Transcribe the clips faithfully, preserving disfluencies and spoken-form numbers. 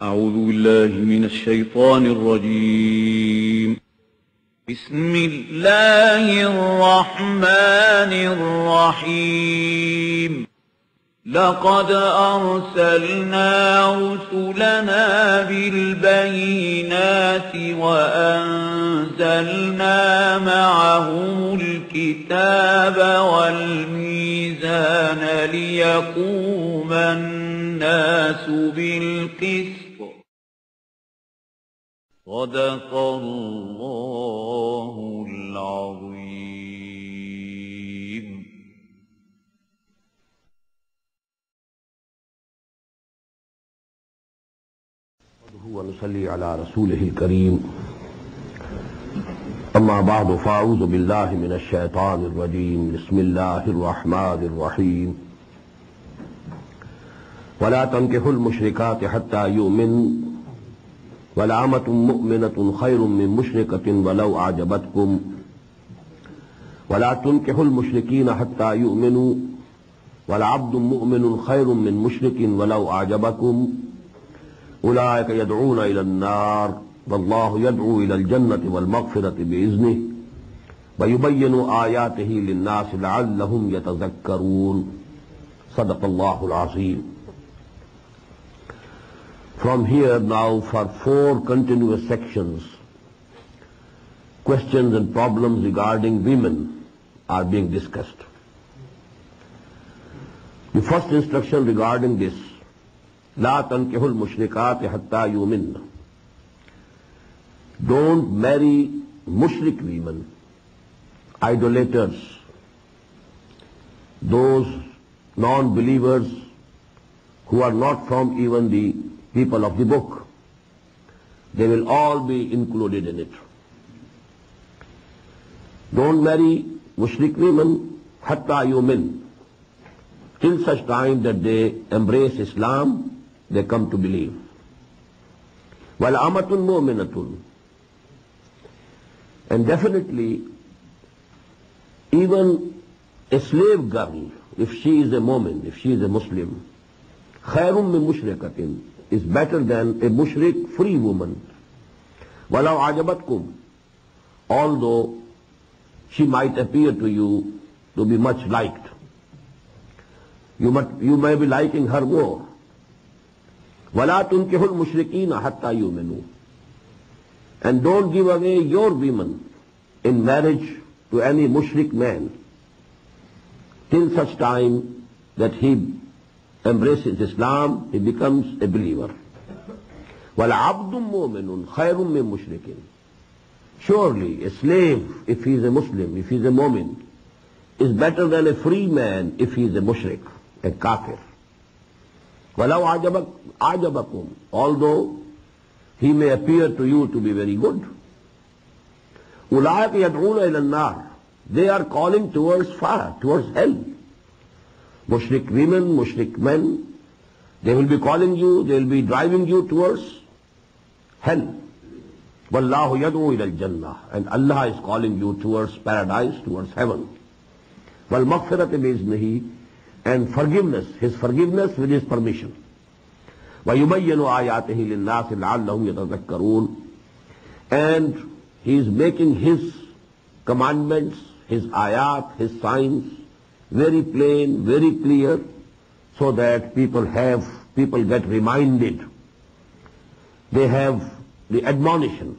أعوذ بالله من الشيطان الرجيم. بسم الله الرحمن الرحيم. لقد أرسلنا رسلنا بالبينات وأنزلنا معهم الكتاب والميزان ليقوم الناس بالقسط. صدق الله العظيم. ونصلي على رسوله الكريم. أما بعد فأعوذ بالله من الشيطان الرجيم. بسم الله الرحمن الرحيم. ولا تنكحوا المشركات حتى يؤمنوا ولأمة مؤمنة خير من مشركة ولو أعجبتكم ولا تنكحوا المشركين حتى يؤمنوا ولعبد مؤمن خير من مشرك ولو أعجبكم أولئك يدعون إلى النار والله يدعو إلى الجنة والمغفرة بإذنه ويبين آياته للناس لعلهم يتذكرون. صدق الله العظيم. From here now for four continuous sections, questions and problems regarding women are being discussed. The first instruction regarding this, لا تنكحوا المشركات حتى يؤمن. Don't marry mushrik women, idolaters, those non-believers who are not from even the people of the book. They will all be included in it. Don't marry mushrik women hatta yumin, till such time that they embrace Islam, they come to believe. Wal amatun mu'minatun. And definitely, even a slave girl, if she is a mu'min, if she is a Muslim, khairun min mushrikatin, is better than a mushrik free woman. Walau ajabatkum, although she might appear to you to be much liked. You, might, you may be liking her more. وَلَا تُنْكِحُ الْمُشْرِكِينَ حَتَّى يُؤْمِنُوا. And don't give away your women in marriage to any mushrik man till such time that he embraces Islam, he becomes a believer. وَالْعَبْدٌ مُؤْمِنٌ خَيْرٌ مِّن مُشْرِكٍ. Surely a slave, if he is a Muslim, if he is a mu'min, is better than a free man if he is a mushrik, a kafir. وَلَوْ أَعْجَبَكُمْ, although he may appear to you to be very good. أُولَٰئِكَ يَدْعُونَ إِلَى النَّارِ. They are calling towards fire, towards hell. Mushrik women, mushrik men, they will be calling you, they will be driving you towards hell. وَاللَّهُ يَدْعُو إِلَى الْجَنَّةِ. And Allah is calling you towards paradise, towards heaven. وَالْمَغْفِرَةِ بِإِذْنِهِ. And forgiveness, His forgiveness with His permission. وَيُبَيِّنُ آيَاتِهِ لِلنَّاسِ لَعَلَّهُمْ يَتَذَكَّرُونَ. And He is making His commandments, His ayat, His signs very plain, very clear, so that people have, people get reminded. They have the admonition.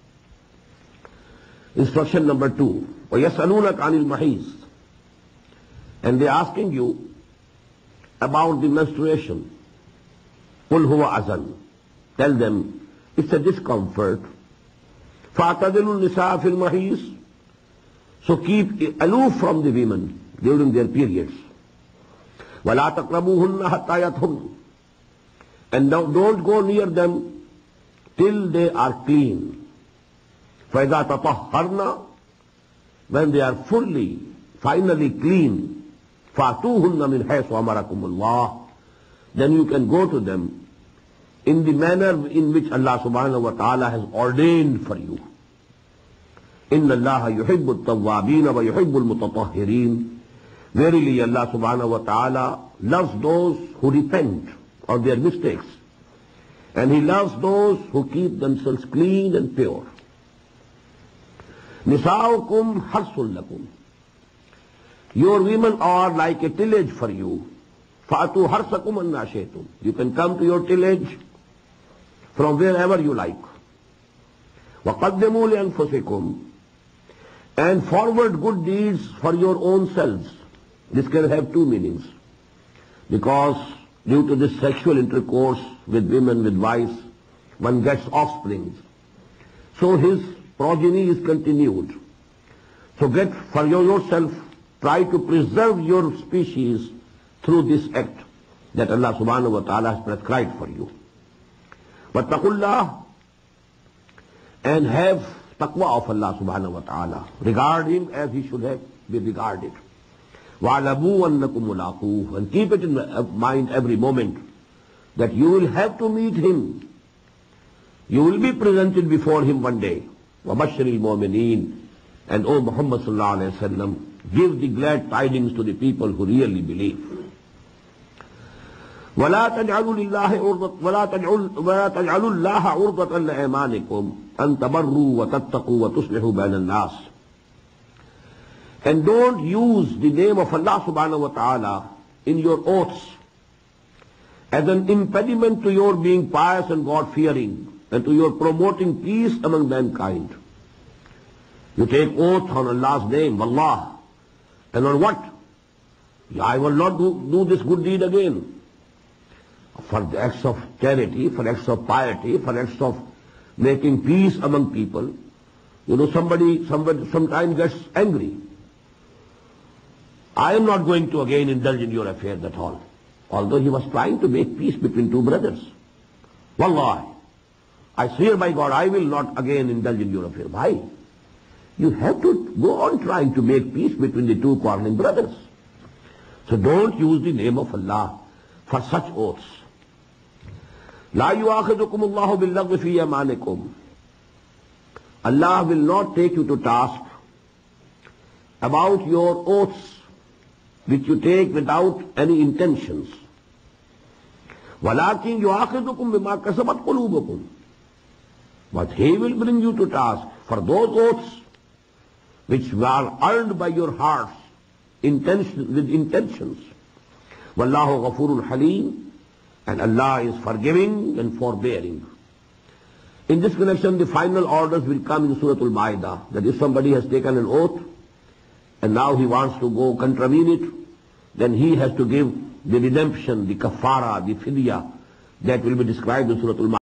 Instruction number two. وَيَسْأَلُونَكَ عَنِ الْمَحِيضِ. And they are asking you about the menstruation. قُلْ هُوَ أَذًى. Tell them, it's a discomfort. فَاعْتَزِلُوا النِّسَاءَ فِي الْمَحِيضِ. So keep aloof from the women during their periods. وَلَا تَقْرَبُوهُنَّ حَتَّى يَطْهُرْنَ. And now don't go near them till they are clean. فَإِذَا تَطَهَّرْنَ. When they are fully, finally clean, فَأْتُوهُنَّ مِنْ حَيْثُ أَمَرَكُمُ اللَّهُ. Then you can go to them in the manner in which Allah subhanahu wa ta'ala has ordained for you. إِنَّ اللَّهَ يُحِبُّ التَّوَّابِينَ وَيُحِبُّ الْمُتَطَهِّرِينَ. Verily Allah subhanahu wa ta'ala loves those who repent of their mistakes And He loves those who keep themselves clean and pure. Nisa'ukum harsul lakum. Your women are like a tillage for you. Fa'atu harsakum an nashetum. You can come to your tillage from wherever you like. وَقَدِّمُوا لِأَنفُسِكُمْ. And forward good deeds for your own selves. This can have two meanings. Because due to this sexual intercourse with women, with wives, one gets offspring. So his progeny is continued. So get for yourself, try to preserve your species through this act that Allah subhanahu wa ta'ala has prescribed for you. وَاتَّقُوا and have taqwa of Allah subhanahu wa ta'ala. Regard Him as He should have been regarded. وَعْلَمُوا أَنَّكُمْ مُلَاقُوهُ. And keep it in mind every moment that you will have to meet Him. You will be presented before Him one day. وَبَشِّرِ الْمُؤْمِنِينَ. And O Muhammad sallallahu alayhi wa sallam, give the glad tidings to the people who really believe. ولا تجعلوا لله عرضة ولا تجعلوا ولا تجعلوا الله عرضة لأيمانكم أن تبروا وتتقوا وتصلحوا بين الناس. And don't use the name of Allah subhanahu wa ta'ala in your oaths as an impediment to your being pious and God-fearing and to your promoting peace among mankind. You take oath on Allah's name, Wallah, and on what? I will not do, do this good deed again. For the acts of charity, for acts of piety, for acts of making peace among people. You know, somebody, somebody sometimes gets angry. I am not going to again indulge in your affairs at all. Although he was trying to make peace between two brothers. Wallahi, I swear by God, I will not again indulge in your affair. Why? You have to go on trying to make peace between the two quarreling brothers. So don't use the name of Allah for such oaths. لا يؤاخذكم الله باللغو في أيمانكم. Allah will not take you to task about your oaths which you take without any intentions. ولكن يؤاخذكم بما كسبت قلوبكم. But He will bring you to task for those oaths which were earned by your hearts intention, with intentions. Wallahu ghafurun halim. And Allah is forgiving and forbearing. In this connection, the final orders will come in Surah Al-Ma'idah, that if somebody has taken an oath and now he wants to go contravene it, then he has to give the redemption, the kafara, the fidya that will be described in Surah Al-Ma'idah.